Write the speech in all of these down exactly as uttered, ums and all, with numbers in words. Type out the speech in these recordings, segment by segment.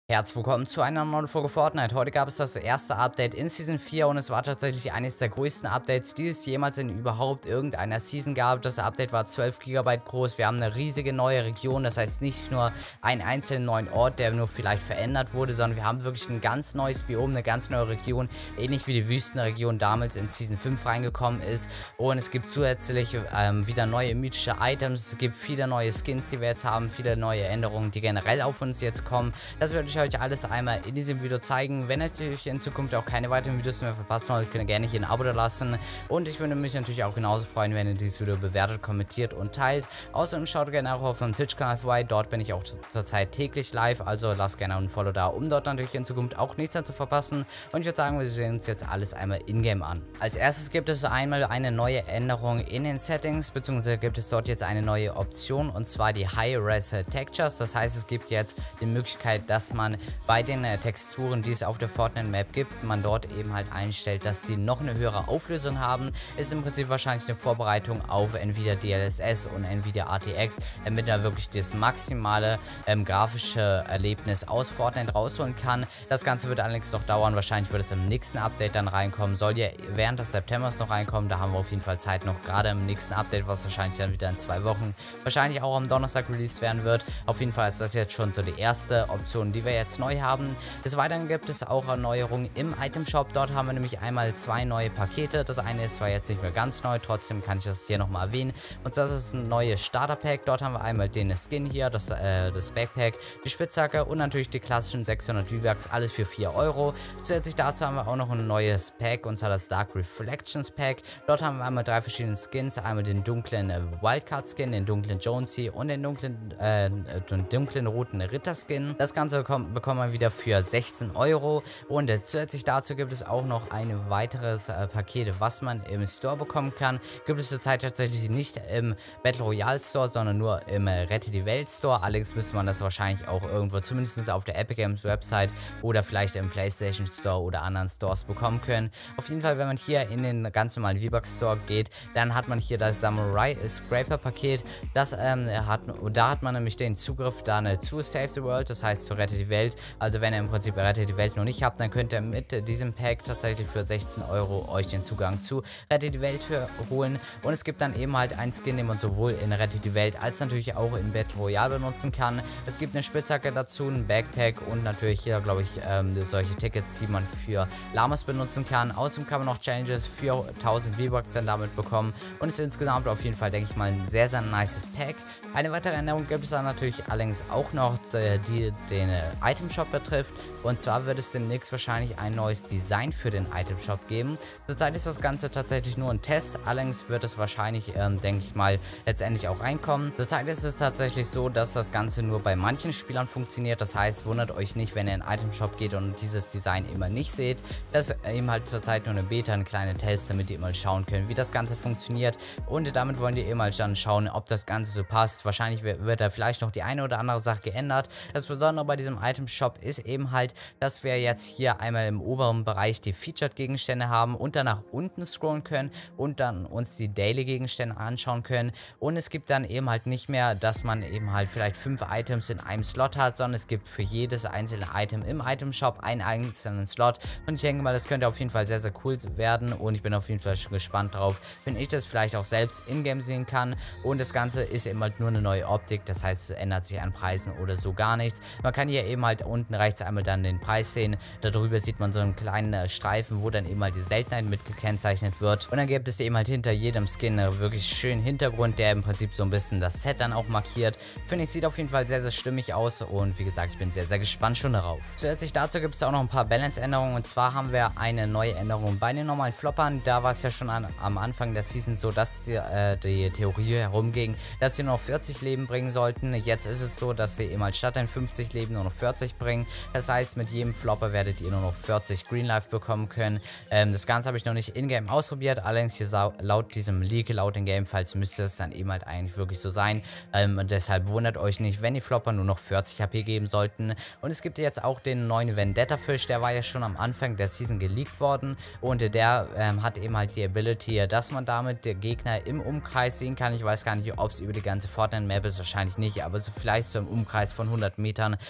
Herzlich willkommen zu einer neuen Folge Fortnite. Heute gab es das erste Update in Season vier und es war tatsächlich eines der größten Updates, die es jemals in überhaupt irgendeiner Season gab. Das Update war zwölf Gigabyte groß. Wir haben eine riesige neue Region, das heißt nicht nur einen einzelnen neuen Ort, der nur vielleicht verändert wurde, sondern wir haben wirklich ein ganz neues Biom, eine ganz neue Region, ähnlich wie die Wüstenregion damals in Season fünf reingekommen ist. Und es gibt zusätzlich ähm, wieder neue mythische Items, es gibt viele neue Skins, die wir jetzt haben, viele neue Änderungen, die generell auf uns jetzt kommen. Das werde ich euch alles einmal in diesem Video zeigen. Wenn ihr natürlich in Zukunft auch keine weiteren Videos mehr verpassen wollt, könnt ihr gerne hier ein Abo da lassen. Und ich würde mich natürlich auch genauso freuen, wenn ihr dieses Video bewertet, kommentiert und teilt. Außerdem schaut gerne auch auf meinem Twitch-Kanal vorbei. Dort bin ich auch zurzeit täglich live. Also lasst gerne ein Follow da, um dort natürlich in Zukunft auch nichts mehr zu verpassen. Und ich würde sagen, wir sehen uns jetzt alles einmal in-game an. Als erstes gibt es einmal eine neue Änderung in den Settings, beziehungsweise gibt es dort jetzt eine neue Option, und zwar die High-Res Textures. Das heißt, es gibt jetzt die Möglichkeit, dass man bei den äh, Texturen, die es auf der Fortnite Map gibt, man dort eben halt einstellt, dass sie noch eine höhere Auflösung haben. Ist im Prinzip wahrscheinlich eine Vorbereitung auf Nvidia D L S S und Nvidia R T X, damit er wirklich das maximale ähm, grafische Erlebnis aus Fortnite rausholen kann. Das Ganze wird allerdings noch dauern, wahrscheinlich wird es im nächsten Update dann reinkommen. Soll ja während des Septembers noch reinkommen, da haben wir auf jeden Fall Zeit noch, gerade im nächsten Update, was wahrscheinlich dann wieder in zwei Wochen, wahrscheinlich auch am Donnerstag released werden wird. Auf jeden Fall ist das jetzt schon so die erste Option, die wir jetzt neu haben. Des Weiteren gibt es auch Erneuerungen im Item Shop. Dort haben wir nämlich einmal zwei neue Pakete. Das eine ist zwar jetzt nicht mehr ganz neu, trotzdem kann ich das hier nochmal erwähnen. Und das ist ein neues Starter Pack. Dort haben wir einmal den Skin hier, das, äh, das Backpack, die Spitzhacke und natürlich die klassischen sechshundert V-Bucks, alles für vier Euro. Zusätzlich dazu haben wir auch noch ein neues Pack, und zwar das Dark Reflections Pack. Dort haben wir einmal drei verschiedene Skins. Einmal den dunklen äh, Wildcard Skin, den dunklen Jonesy und den dunklen, äh, den dunklen roten Ritter Skin. Das Ganze bekommt, bekommt man wieder für sechzehn Euro, und äh, zusätzlich dazu gibt es auch noch ein weiteres äh, Paket, was man im Store bekommen kann. Gibt es zurzeit tatsächlich nicht im Battle Royale Store, sondern nur im äh, Rette die Welt Store. Allerdings müsste man das wahrscheinlich auch irgendwo, zumindest auf der Epic Games Website oder vielleicht im PlayStation Store oder anderen Stores bekommen können. Auf jeden Fall, wenn man hier in den ganz normalen V-Bucks Store geht, dann hat man hier das Samurai Scraper Paket. Das ähm, hat, da hat man nämlich den Zugriff dann zu Save the World, das heißt zu Rette die Welt. Also wenn ihr im Prinzip Rette die Welt noch nicht habt, dann könnt ihr mit diesem Pack tatsächlich für sechzehn Euro euch den Zugang zu Rette die Welt holen. Und es gibt dann eben halt einen Skin, den man sowohl in Rette die Welt als natürlich auch in Battle Royale benutzen kann. Es gibt eine Spitzhacke dazu, ein Backpack und natürlich hier, glaube ich, ähm, solche Tickets, die man für Lamas benutzen kann. Außerdem kann man noch Challenges für tausend V-Bucks dann damit bekommen. Und es ist insgesamt auf jeden Fall, denke ich mal, ein sehr, sehr nices Pack. Eine weitere Änderung gibt es dann natürlich allerdings auch noch, die den Item Shop betrifft. Und zwar wird es demnächst wahrscheinlich ein neues Design für den Item Shop geben. Zurzeit ist das Ganze tatsächlich nur ein Test, allerdings wird es wahrscheinlich, ähm, denke ich mal, letztendlich auch reinkommen. Zurzeit ist es tatsächlich so, dass das Ganze nur bei manchen Spielern funktioniert. Das heißt, wundert euch nicht, wenn ihr in den Item Shop geht und dieses Design immer nicht seht. Das ist eben halt zurzeit nur eine Beta, ein kleiner Test, damit ihr mal schauen könnt, wie das Ganze funktioniert. Und damit wollen wir eben mal dann schauen, ob das Ganze so passt. Wahrscheinlich wird da vielleicht noch die eine oder andere Sache geändert. Das Besondere bei diesem Item Shop ist eben halt, dass wir jetzt hier einmal im oberen Bereich die Featured-Gegenstände haben und dann nach unten scrollen können und dann uns die Daily-Gegenstände anschauen können. Und es gibt dann eben halt nicht mehr, dass man eben halt vielleicht fünf Items in einem Slot hat, sondern es gibt für jedes einzelne Item im Item-Shop einen einzelnen Slot. Und ich denke mal, das könnte auf jeden Fall sehr, sehr cool werden, und ich bin auf jeden Fall schon gespannt drauf, wenn ich das vielleicht auch selbst in-game sehen kann. Und das Ganze ist eben halt nur eine neue Optik, das heißt, es ändert sich an Preisen oder so gar nichts. Man kann hier eben halt unten rechts einmal dann den Preis sehen. Darüber sieht man so einen kleinen äh, Streifen, wo dann eben halt die Seltenheit mit gekennzeichnet wird. Und dann gibt es eben halt hinter jedem Skin einen wirklich schönen Hintergrund, der im Prinzip so ein bisschen das Set dann auch markiert. Finde ich, sieht auf jeden Fall sehr, sehr stimmig aus, und wie gesagt, ich bin sehr, sehr gespannt schon darauf. Zusätzlich dazu gibt es auch noch ein paar Balance-Änderungen, und zwar haben wir eine neue Änderung bei den normalen Floppern. Da war es ja schon an, am Anfang der Season so, dass die, äh, die Theorie herumging, dass sie nur noch vierzig Leben bringen sollten. Jetzt ist es so, dass sie eben halt statt den fünfzig Leben nur noch vierzig bringen. Das heißt, mit jedem Flopper werdet ihr nur noch vierzig Green Life bekommen können. Ähm, das Ganze habe ich noch nicht in-game ausprobiert, allerdings hier laut diesem Leak, laut den Gamefiles müsste es dann eben halt eigentlich wirklich so sein. Ähm, und deshalb wundert euch nicht, wenn die Flopper nur noch vierzig H P geben sollten. Und es gibt jetzt auch den neuen Vendetta-Fisch, der war ja schon am Anfang der Season geleakt worden, und der ähm, hat eben halt die Ability, dass man damit der Gegner im Umkreis sehen kann. Ich weiß gar nicht, ob es über die ganze Fortnite-Map ist, wahrscheinlich nicht, aber so vielleicht so im Umkreis von hundert Metern werden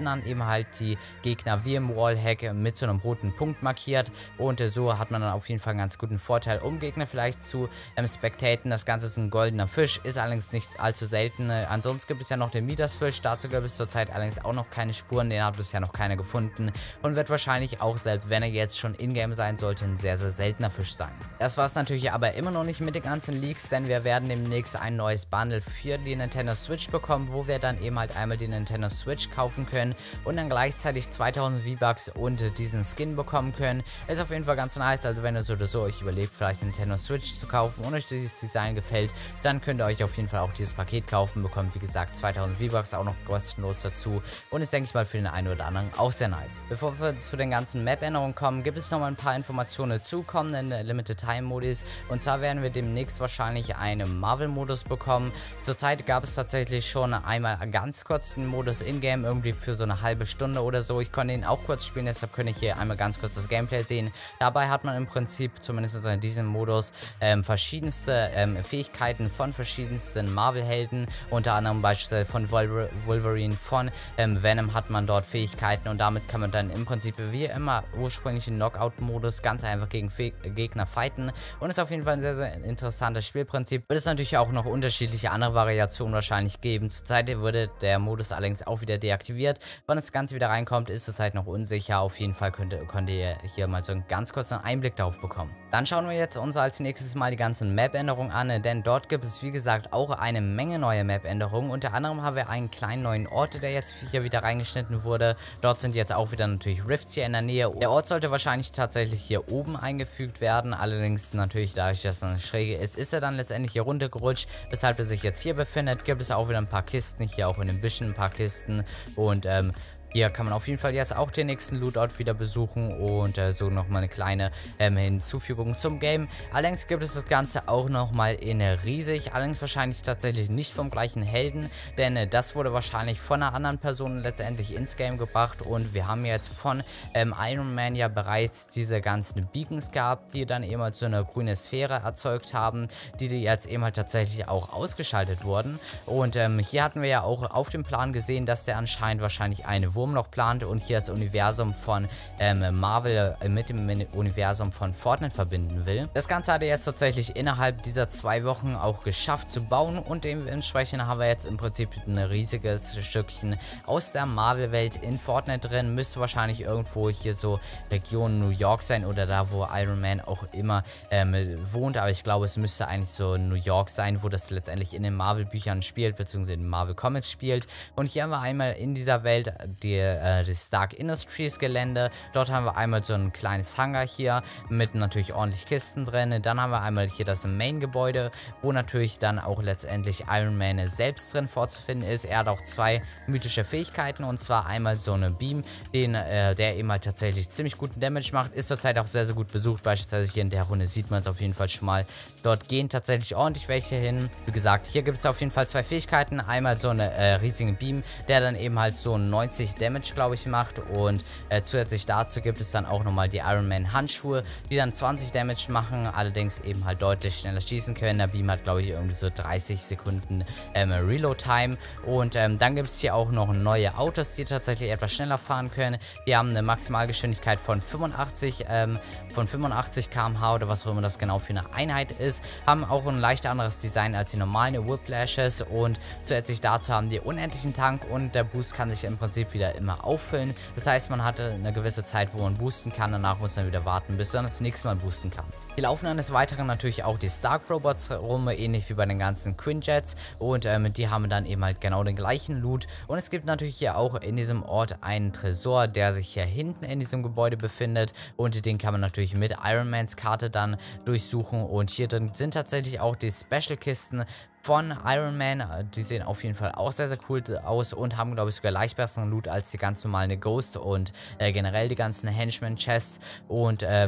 dann eben halt die Gegner wie im Wallhack mit so einem roten Punkt markiert und äh, so hat man dann auf jeden Fall einen ganz guten Vorteil, um Gegner vielleicht zu ähm, spectaten. Das Ganze ist ein goldener Fisch, ist allerdings nicht allzu selten. Äh, ansonsten gibt es ja noch den Midas-Fisch, dazu gibt es zurzeit allerdings auch noch keine Spuren, den hat bisher noch keiner gefunden und wird wahrscheinlich auch, selbst wenn er jetzt schon in-game sein sollte, ein sehr, sehr seltener Fisch sein. Das war es natürlich aber immer noch nicht mit den ganzen Leaks, denn wir werden demnächst ein neues Bundle für die Nintendo Switch bekommen, wo wir dann eben halt einmal die Nintendo Switch kaufen können und dann gleichzeitig zweitausend V-Bucks und äh, diesen Skin bekommen können. Ist auf jeden Fall ganz nice, also wenn ihr so oder so euch überlegt, vielleicht eine Nintendo Switch zu kaufen und euch dieses Design gefällt, dann könnt ihr euch auf jeden Fall auch dieses Paket kaufen, bekommt wie gesagt zweitausend V-Bucks auch noch kostenlos dazu und ist, denke ich mal, für den einen oder anderen auch sehr nice. Bevor wir zu den ganzen Map-Änderungen kommen, gibt es noch mal ein paar Informationen zu kommenden Limited Time Modis und zwar werden wir demnächst wahrscheinlich einen Marvel-Modus bekommen. Zurzeit gab es tatsächlich schon einmal ganz kurz einen Modus in-game, irgendwie für so eine halbe Stunde oder so. Ich konnte ihn auch kurz spielen, deshalb könnt ihr hier einmal ganz kurz das Gameplay sehen. Dabei hat man im Prinzip, zumindest in diesem Modus, ähm, verschiedenste ähm, Fähigkeiten von verschiedensten Marvel-Helden, unter anderem beispielsweise von Wolverine, von ähm, Venom hat man dort Fähigkeiten und damit kann man dann im Prinzip wie immer ursprünglich im Knockout-Modus ganz einfach gegen Fe Gegner fighten und ist auf jeden Fall ein sehr, sehr interessantes Spielprinzip. Wird es natürlich auch noch unterschiedliche andere Variationen wahrscheinlich geben. Zurzeit wurde der Modus allerdings auch wieder deaktiviert. Wann das Ganze wieder reinkommt, ist zurzeit noch unsicher. Auf jeden Fall könnt, könnt ihr hier mal so einen ganz kurzen Einblick darauf bekommen. Dann schauen wir jetzt uns als nächstes mal die ganzen Map-Änderungen an, denn dort gibt es wie gesagt auch eine Menge neue Map-Änderungen. Unter anderem haben wir einen kleinen neuen Ort, der jetzt hier wieder reingeschnitten wurde. Dort sind jetzt auch wieder natürlich Rifts hier in der Nähe. Der Ort sollte wahrscheinlich tatsächlich hier oben eingefügt werden. Allerdings natürlich dadurch, dass es eine Schräge ist, ist er dann letztendlich hier runtergerutscht. Weshalb er sich jetzt hier befindet, gibt es auch wieder ein paar Kisten. Hier auch in den Büschen ein paar Kisten. Und ähm, hier kann man auf jeden Fall jetzt auch den nächsten Lootout wieder besuchen und äh, so nochmal eine kleine ähm, Hinzufügung zum Game. Allerdings gibt es das Ganze auch nochmal in riesig, allerdings wahrscheinlich tatsächlich nicht vom gleichen Helden, denn äh, das wurde wahrscheinlich von einer anderen Person letztendlich ins Game gebracht und wir haben jetzt von ähm, Iron Man ja bereits diese ganzen Beacons gehabt, die dann eben halt so eine grüne Sphäre erzeugt haben, die, die jetzt eben halt tatsächlich auch ausgeschaltet wurden und ähm, hier hatten wir ja auch auf dem Plan gesehen, dass der anscheinend wahrscheinlich eine Wurm noch plant und hier das Universum von ähm, Marvel äh, mit dem Universum von Fortnite verbinden will. Das Ganze hat er jetzt tatsächlich innerhalb dieser zwei Wochen auch geschafft zu bauen und dementsprechend haben wir jetzt im Prinzip ein riesiges Stückchen aus der Marvel-Welt in Fortnite drin. Müsste wahrscheinlich irgendwo hier so Region New York sein oder da, wo Iron Man auch immer ähm, wohnt, aber ich glaube, es müsste eigentlich so New York sein, wo das letztendlich in den Marvel-Büchern spielt, beziehungsweise in den Marvel-Comics spielt. Und hier haben wir einmal in dieser Welt die Die, äh, das Stark Industries Gelände. Dort haben wir einmal so ein kleines Hangar hier mit natürlich ordentlich Kisten drin. Dann haben wir einmal hier das Main-Gebäude, wo natürlich dann auch letztendlich Iron Man selbst drin vorzufinden ist. Er hat auch zwei mythische Fähigkeiten und zwar einmal so eine Beam, den, äh, der eben halt tatsächlich ziemlich guten Damage macht. Ist zurzeit auch sehr, sehr gut besucht. Beispielsweise hier in der Runde sieht man es auf jeden Fall schon mal. Dort gehen tatsächlich ordentlich welche hin. Wie gesagt, hier gibt es auf jeden Fall zwei Fähigkeiten. Einmal so eine äh, riesige Beam, der dann eben halt so neunzig Damage, glaube ich, macht. Und äh, zusätzlich dazu gibt es dann auch nochmal die Iron Man Handschuhe, die dann zwanzig Damage machen, allerdings eben halt deutlich schneller schießen können. Der Beam hat, glaube ich, irgendwie so dreißig Sekunden ähm, Reload-Time. Und ähm, dann gibt es hier auch noch neue Autos, die tatsächlich etwas schneller fahren können. Die haben eine Maximalgeschwindigkeit von fünfundachtzig, ähm, von fünfundachtzig Kilometer pro Stunde oder was auch immer das genau für eine Einheit ist. Haben auch ein leicht anderes Design als die normalen Whiplashes und zusätzlich dazu haben die unendlichen Tank und der Boost kann sich im Prinzip wieder immer auffüllen. Das heißt, man hatte eine gewisse Zeit, wo man boosten kann, danach muss man wieder warten, bis man das nächste Mal boosten kann. Hier laufen dann des Weiteren natürlich auch die Stark Robots rum, ähnlich wie bei den ganzen Quinjets und ähm, die haben dann eben halt genau den gleichen Loot und es gibt natürlich hier auch in diesem Ort einen Tresor, der sich hier hinten in diesem Gebäude befindet und den kann man natürlich mit Iron Mans Karte dann durchsuchen und hier drin sind tatsächlich auch die Special Kisten von Iron Man. Die sehen auf jeden Fall auch sehr, sehr cool aus und haben, glaube ich, sogar leicht besseren Loot als die ganz normalen Ghost und äh, generell die ganzen Henchman-Chests und ähm,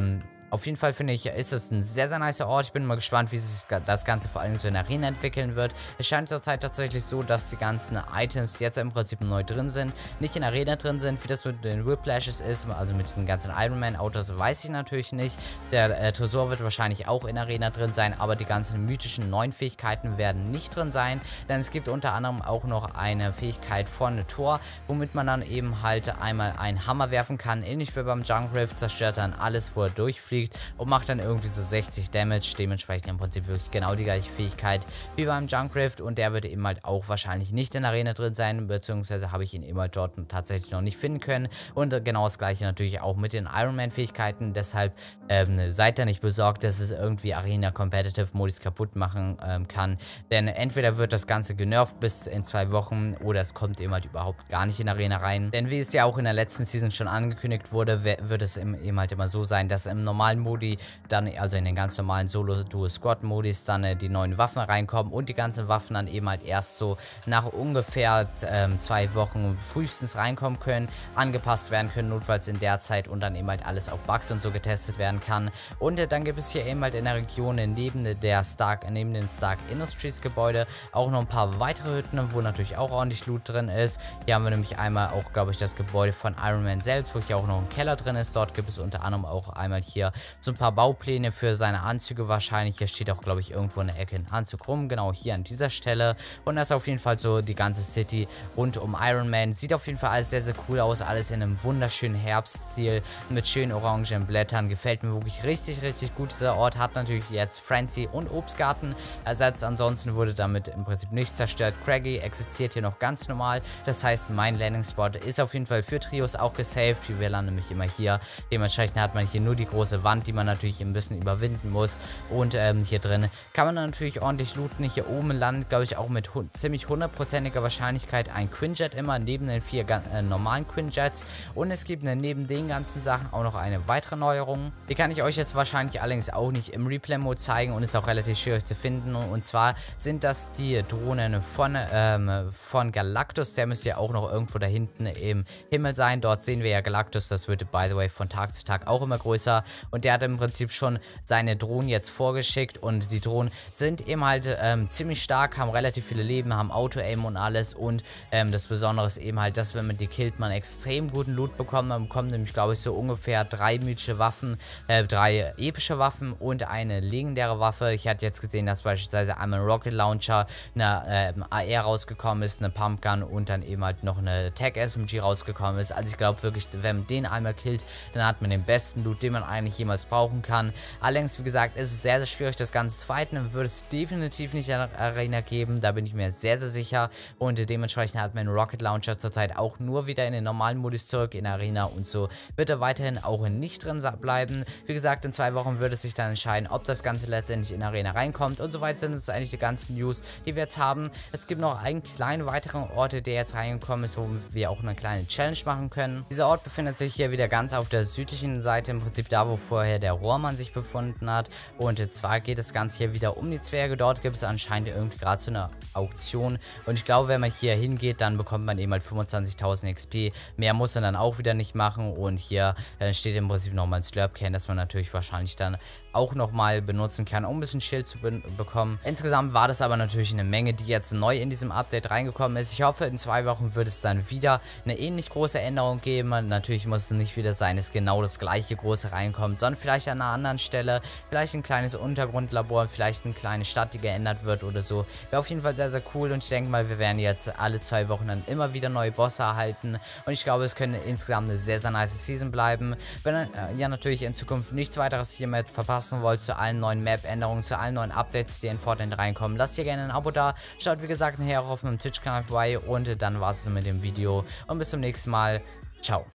Auf jeden Fall finde ich, ist es ein sehr, sehr nicer Ort. Ich bin mal gespannt, wie sich das Ganze vor allem so in der Arena entwickeln wird. Es scheint zurzeit tatsächlich so, dass die ganzen Items jetzt im Prinzip neu drin sind, nicht in der Arena drin sind, wie das mit den Whiplashes ist, also mit diesen ganzen Iron Man Autos, weiß ich natürlich nicht. Der äh, Tresor wird wahrscheinlich auch in der Arena drin sein, aber die ganzen mythischen neuen Fähigkeiten werden nicht drin sein, denn es gibt unter anderem auch noch eine Fähigkeit von Thor, womit man dann eben halt einmal einen Hammer werfen kann, ähnlich wie beim Junkrift, zerstört dann alles, wo er durchfliegt und macht dann irgendwie so sechzig Damage, dementsprechend im Prinzip wirklich genau die gleiche Fähigkeit wie beim Junkrift, und der wird eben halt auch wahrscheinlich nicht in der Arena drin sein, beziehungsweise habe ich ihn eben halt dort tatsächlich noch nicht finden können, und genau das gleiche natürlich auch mit den Iron Man Fähigkeiten, deshalb ähm, seid da nicht besorgt, dass es irgendwie Arena Competitive Modus kaputt machen ähm, kann, denn entweder wird das Ganze genervt bis in zwei Wochen oder es kommt eben halt überhaupt gar nicht in die Arena rein, denn wie es ja auch in der letzten Season schon angekündigt wurde, wird es eben halt immer so sein, dass im normalen Modi dann, also in den ganz normalen Solo-Duo-Squad-Modis, dann äh, die neuen Waffen reinkommen und die ganzen Waffen dann eben halt erst so nach ungefähr ähm, zwei Wochen frühestens reinkommen können, angepasst werden können, notfalls in der Zeit, und dann eben halt alles auf Bugs und so getestet werden kann. Und äh, dann gibt es hier eben halt in der Region äh, neben der Stark, äh, neben den Stark Industries Gebäude auch noch ein paar weitere Hütten, wo natürlich auch ordentlich Loot drin ist. Hier haben wir nämlich einmal auch, glaube ich, das Gebäude von Iron Man selbst, wo hier auch noch ein Keller drin ist. Dort gibt es unter anderem auch einmal hier so ein paar Baupläne für seine Anzüge wahrscheinlich. Hier steht auch, glaube ich, irgendwo in der Ecke ein Anzug rum, genau hier an dieser Stelle. Und das ist auf jeden Fall so die ganze City rund um Iron Man. Sieht auf jeden Fall alles sehr, sehr cool aus. Alles in einem wunderschönen Herbststil mit schönen orangen Blättern. Gefällt mir wirklich richtig, richtig gut. Dieser Ort hat natürlich jetzt Frenzy und Obstgarten ersetzt. Ansonsten wurde damit im Prinzip nichts zerstört. Craggy existiert hier noch ganz normal. Das heißt, mein Landing-Spot ist auf jeden Fall für Trios auch gesaved. Wir landen nämlich immer hier. Dementsprechend hat man hier nur die große Wand, die man natürlich ein bisschen überwinden muss. Und ähm, hier drin kann man natürlich ordentlich looten. Hier oben landet, glaube ich, auch mit ziemlich hundertprozentiger Wahrscheinlichkeit ein Quinjet immer neben den vier äh, normalen Quinjets. Und es gibt äh, neben den ganzen Sachen auch noch eine weitere Neuerung. Die kann ich euch jetzt wahrscheinlich allerdings auch nicht im Replay-Mode zeigen und ist auch relativ schwierig zu finden. Und zwar sind das die Drohnen von, ähm, von Galactus. Der müsste ja auch noch irgendwo da hinten im Himmel sein. Dort sehen wir ja Galactus. Das wird, by the way, von Tag zu Tag auch immer größer. Und der hat im Prinzip schon seine Drohnen jetzt vorgeschickt. Und die Drohnen sind eben halt ähm, ziemlich stark, haben relativ viele Leben, haben Auto-Aim und alles. Und ähm, das Besondere ist eben halt, dass wenn man die killt, man extrem guten Loot bekommt. Man bekommt nämlich, glaube ich, so ungefähr drei mythische Waffen, äh, drei epische Waffen und eine legendäre Waffe. Ich hatte jetzt gesehen, dass beispielsweise einmal ein Rocket Launcher, eine äh, A R rausgekommen ist, eine Pumpgun und dann eben halt noch eine Tech S M G rausgekommen ist. Also ich glaube wirklich, wenn man den einmal killt, dann hat man den besten Loot, den man eigentlich jemals brauchen kann. Allerdings, wie gesagt, ist es sehr, sehr schwierig, das Ganze zu fighten. Dann würde es definitiv nicht in der Arena geben. Da bin ich mir sehr, sehr sicher. Und dementsprechend hat mein Rocket Launcher zurzeit auch nur wieder in den normalen Modus zurück in der Arena. Und so wird er weiterhin auch nicht drin bleiben. Wie gesagt, in zwei Wochen wird es sich dann entscheiden, ob das Ganze letztendlich in die Arena reinkommt. Und soweit sind es eigentlich die ganzen News, die wir jetzt haben. Es gibt noch einen kleinen weiteren Ort, der jetzt reingekommen ist, wo wir auch eine kleine Challenge machen können. Dieser Ort befindet sich hier wieder ganz auf der südlichen Seite, im Prinzip da, wo vorher der Rohrmann sich befunden hat. Und zwar geht das Ganze hier wieder um die Zwerge. Dort gibt es anscheinend irgendwie gerade so eine Auktion. Und ich glaube, wenn man hier hingeht, dann bekommt man eben halt fünfundzwanzigtausend X P. Mehr muss man dann auch wieder nicht machen. Und hier äh, steht im Prinzip nochmal ein Slurp-Can, das man natürlich wahrscheinlich dann auch nochmal benutzen kann, um ein bisschen Schild zu be bekommen. Insgesamt war das aber natürlich eine Menge, die jetzt neu in diesem Update reingekommen ist. Ich hoffe, in zwei Wochen wird es dann wieder eine ähnlich große Änderung geben. Natürlich muss es nicht wieder sein, dass genau das gleiche große reinkommt, sondern vielleicht an einer anderen Stelle, vielleicht ein kleines Untergrundlabor, vielleicht eine kleine Stadt, die geändert wird oder so. Wäre auf jeden Fall sehr, sehr cool, und ich denke mal, wir werden jetzt alle zwei Wochen dann immer wieder neue Bosse erhalten, und ich glaube, es könnte insgesamt eine sehr, sehr nice Season bleiben. Wenn ihr äh, ja natürlich in Zukunft nichts weiteres hiermit verpassen wollt zu allen neuen Map-Änderungen, zu allen neuen Updates, die in Fortnite reinkommen, lasst hier gerne ein Abo da. Schaut wie gesagt nachher auch auf meinem Twitch-Kanal vorbei, und dann war es mit dem Video und bis zum nächsten Mal. Ciao.